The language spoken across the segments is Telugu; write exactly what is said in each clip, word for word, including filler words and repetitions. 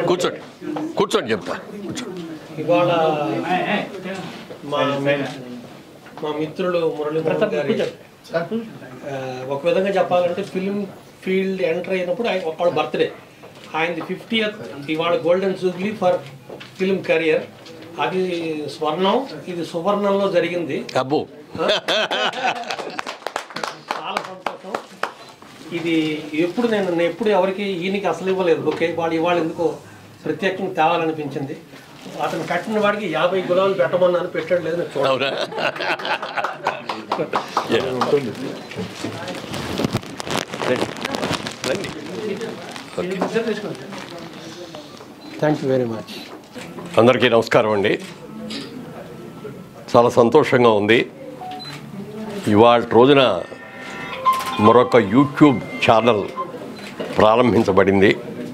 కూర్చోండి కూర్చోండి చెప్తా కూర్చోండి. ఇవాళ మా మా మిత్రులు మురళీ మోహన్ గారి ఒక విధంగా చెప్పాలంటే ఫిల్మ్ ఫీల్డ్ ఎంటర్ అయినప్పుడు ఆయన ఒకళ్ళ బర్త్డే, ఆయనది ఫిఫ్టీయత్ ఇవాళ golden jubilee for film career. అది స్వర్ణం, ఇది సువర్ణంలో జరిగింది. అబ్బో చాలా సంతోషం. ఇది ఎప్పుడు నేను నేను ఎప్పుడు ఎవరికి ఈయనకి అసలు ఇవ్వలేదు. ఓకే, వాడు ఇవాళ ఎందుకో ప్రత్యేకంగా తేవాలనిపించింది. అతను కట్టిన వాడికి యాభై గులాలు పెట్టమన్నాను, పెట్టడం లేదు. నేను చూడాలి. Thank you very much. అందరికీ నమస్కారం అండి. చాలా సంతోషంగా ఉంది. ఇవాళ రోజున మరొక యూట్యూబ్ ఛానల్ ప్రారంభించబడింది,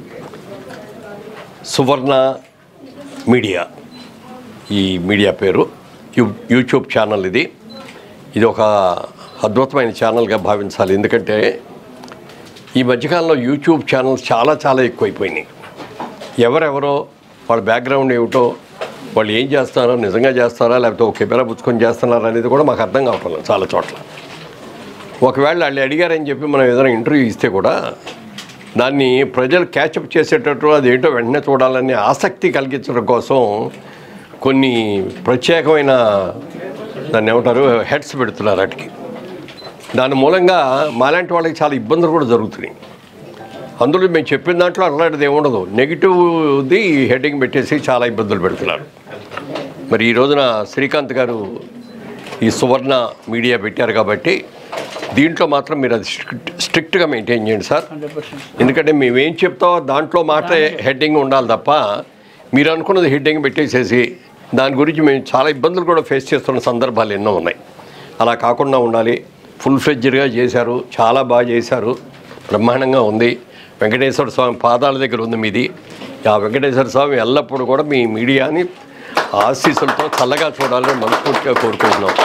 సువర్ణ మీడియా. ఈ మీడియా పేరు యూ యూట్యూబ్ ఛానల్. ఇది ఇది ఒక అద్భుతమైన ఛానల్గా భావించాలి. ఎందుకంటే ఈ మధ్యకాలంలో యూట్యూబ్ ఛానల్స్ చాలా చాలా ఎక్కువైపోయినాయి. ఎవరెవరో వాళ్ళ బ్యాక్గ్రౌండ్ ఏమిటో, వాళ్ళు ఏం చేస్తారో, నిజంగా చేస్తారా లేకపోతే ఒక కెమెరా పుచ్చుకొని చేస్తున్నారా అనేది కూడా మాకు అర్థం కావట్లేదు చాలా చోట్ల. ఒకవేళ వాళ్ళు అడిగారని చెప్పి మనం ఏదైనా ఇంటర్వ్యూ ఇస్తే కూడా దాన్ని ప్రజలు క్యాచప్ చేసేటట్టు అదేంటో వెంటనే చూడాలని ఆసక్తి కలిగించడం కోసం కొన్ని ప్రత్యేకమైన దాన్ని ఏమంటారు హెడ్స్ పెడుతున్నారు వాటికి. దాని మూలంగా మాలాంటి వాళ్ళకి చాలా ఇబ్బందులు కూడా జరుగుతున్నాయి. అందులో మేము చెప్పిన దాంట్లో అలాంటిది ఏముండదు, నెగిటివ్ది హెడ్డింగ్ పెట్టేసి చాలా ఇబ్బందులు పెడుతున్నారు. మరి ఈ రోజున శ్రీకాంత్ గారు ఈ సువర్ణ మీడియా పెట్టారు కాబట్టి దీంట్లో మాత్రం మీరు అది స్ట్రిక్ట్ స్ట్రిక్ట్గా మెయింటైన్ చేయండి సార్. ఎందుకంటే మేమేం చెప్తామో దాంట్లో మాత్రమే హెడ్డింగ్ ఉండాలి తప్ప మీరు అనుకున్నది హెడ్డింగ్ పెట్టేసేసి దాని గురించి మేము చాలా ఇబ్బందులు కూడా ఫేస్ చేస్తున్న సందర్భాలు ఎన్నో ఉన్నాయి. అలా కాకుండా ఉండాలి. ఫుల్ ఫ్లెడ్జ్డ్గా చేశారు, చాలా బాగా చేశారు, బ్రహ్మాండంగా ఉంది. వెంకటేశ్వర స్వామి పాదాల దగ్గర ఉంది మీది. ఆ వెంకటేశ్వర స్వామి ఎల్లప్పుడూ కూడా మీ మీడియాని ఆశీస్సులతో చల్లగా చూడాలని మనస్ఫూర్తిగా కోరుకుంటున్నాం.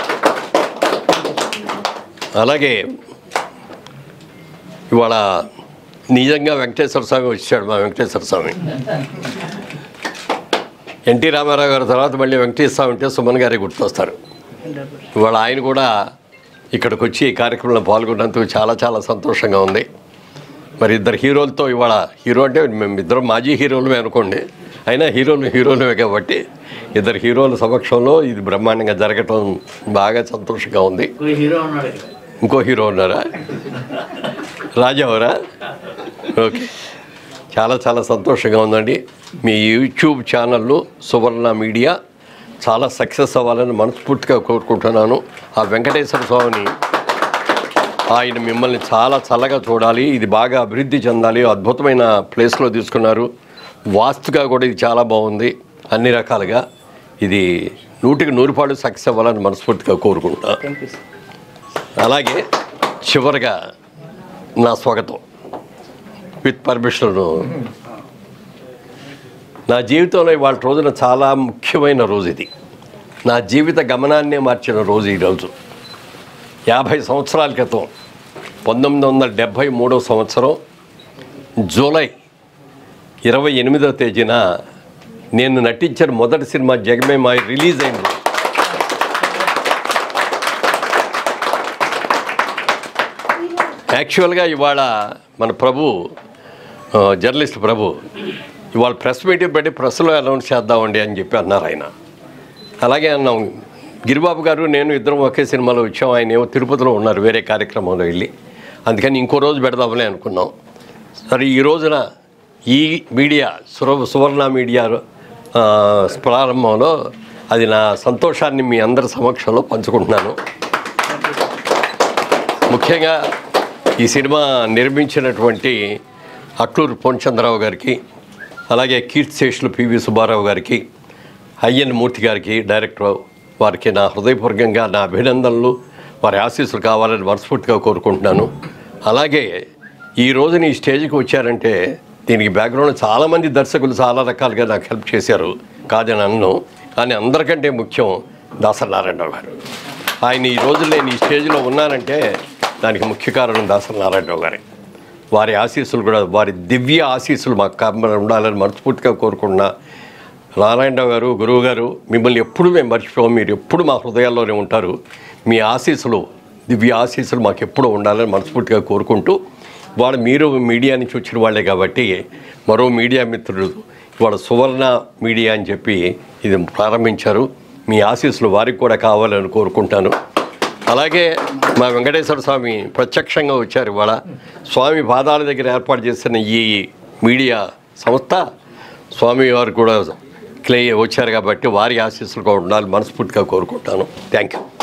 అలాగే ఇవాళ నిజంగా వెంకటేశ్వర స్వామి వచ్చాడు. మా వెంకటేశ్వర స్వామి ఎన్టీ రామారావు గారి తర్వాత మళ్ళీ వెంకటేశ్వర స్వామి అంటే సుమన్ గారే గుర్తొస్తారు. ఇవాళ ఆయన కూడా ఇక్కడికి వచ్చి ఈ కార్యక్రమంలో పాల్గొన్నందుకు చాలా చాలా సంతోషంగా ఉంది. మరి ఇద్దరు హీరోలతో ఇవాళ, హీరో అంటే మేము ఇద్దరు మాజీ హీరోలమే అనుకోండి, అయినా హీరోలు హీరోలమే కాబట్టి ఇద్దరు హీరోల సమక్షంలో ఇది బ్రహ్మాండంగా జరగటం బాగా సంతోషంగా ఉంది. ఇంకో హీరో ఉన్నారా? రాజావరా? ఓకే, చాలా చాలా సంతోషంగా ఉందండి. మీ యూట్యూబ్ ఛానళ్ళు సువర్ణ మీడియా చాలా సక్సెస్ అవ్వాలని మనస్ఫూర్తిగా కోరుకుంటున్నాను. ఆ వెంకటేశ్వర స్వామిని ఆయన మిమ్మల్ని చాలా చల్లగా చూడాలి, ఇది బాగా అభివృద్ధి చెందాలి. అద్భుతమైన ప్లేస్లో తీసుకున్నారు. వాస్తుగా కూడా ఇది చాలా బాగుంది. అన్ని రకాలుగా ఇది నూటికి నూరు పాళ్ళు సక్సెస్ అవ్వాలని మనస్ఫూర్తిగా కోరుకుంటా. అలాగే చివరిగా నా స్వాగతం విత్ పర్మిషన్. నా జీవితంలో ఇవాళ రోజున చాలా ముఖ్యమైన రోజు ఇది. నా జీవిత గమనాన్నే మార్చిన రోజు ఈరోజు. యాభై సంవత్సరాల క్రితం పంతొమ్మిది వందల డెబ్భై మూడవ సంవత్సరం జూలై ఇరవై ఎనిమిదవ తేదీన నేను నటించిన మొదటి సినిమా జగమే మాయ రిలీజ్ అయింది. యాక్చువల్గా ఇవాళ మన ప్రభు జర్నలిస్ట్ ప్రభు ఇవాళ ప్రెస్ మీటింగ్ పెట్టి ప్రెస్లో అనౌన్స్ చేద్దామండి అని చెప్పి అన్నారు ఆయన. అలాగే అన్నాం. గిరిబాబు గారు నేను ఇద్దరం ఒకే సినిమాలో వచ్చాం. ఆయన ఏమో తిరుపతిలో ఉన్నారు వేరే కార్యక్రమంలో వెళ్ళి, అందుకని ఇంకో రోజు పెడదామని అనుకున్నాం. సరే ఈ రోజున ఈ మీడియా సుర సువర్ణ మీడియా ప్రారంభంలో అది నా సంతోషాన్ని మీ అందరి సమక్షంలో పంచుకుంటున్నాను. ముఖ్యంగా ఈ సినిమా నిర్మించినటువంటి అట్లూరు పూర్ణచంద్రరావు గారికి, అలాగే కీర్తిశేషులు పివి సుబ్బారావు గారికి, అయ్యన్ మూర్తి గారికి డైరెక్టర్, వారికి నా హృదయపూర్వకంగా నా అభినందనలు, వారి ఆశీస్సులు కావాలని మనస్ఫూర్తిగా కోరుకుంటున్నాను. అలాగే ఈ రోజున ఈ స్టేజ్కి వచ్చారంటే దీనికి బ్యాక్గ్రౌండ్ చాలామంది దర్శకులు చాలా రకాలుగా నాకు హెల్ప్ చేశారు, కాదని అన్ను. కానీ అందరికంటే ముఖ్యం దాసరి నారాయణరావు గారు. ఆయన ఈ రోజు నేను ఈ స్టేజ్లో ఉన్నానంటే దానికి ముఖ్య కారణం దాసరి నారాయణరావు గారే. వారి ఆశీస్సులు కూడా, వారి దివ్య ఆశీస్సులు మాకు కామ ఉండాలని మనస్ఫూర్తిగా కోరుకుంటున్నా. నారాయణరావు గారు, గురువు గారు, మిమ్మల్ని ఎప్పుడు మేము మర్చిపోం, మీరు ఎప్పుడు మా హృదయాల్లోనే ఉంటారు. మీ ఆశీస్సులు, దివ్య ఆశీస్సులు మాకు ఎప్పుడూ ఉండాలని మనస్ఫూర్తిగా కోరుకుంటూ, వాళ్ళ మీరు మీడియా నుంచి వచ్చిన వాళ్ళే కాబట్టి మరో మీడియా మిత్రులు ఇవాళ సువర్ణ మీడియా అని చెప్పి ఇది ప్రారంభించారు. మీ ఆశీస్సులు వారికి కూడా కావాలని కోరుకుంటాను. అలాగే మా వెంకటేశ్వర స్వామి ప్రత్యక్షంగా వచ్చారు. ఇవాళ స్వామి పాదాల దగ్గర ఏర్పాటు చేసిన ఈ మీడియా సంస్థ స్వామి వారు కూడా క్లే వచ్చారు కాబట్టి వారి ఆశీస్సులు కూడా ఉండాలి మనస్ఫూర్తిగా కోరుకుంటాను. Thank you.